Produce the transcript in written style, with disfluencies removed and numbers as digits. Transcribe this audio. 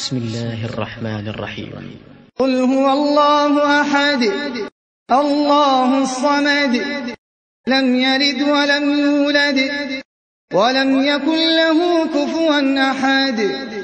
بسم الله الرحمن الرحيم. قل هو الله أحد الله الصمد لم يلد ولم يولد ولم يكن له كفوا أحد.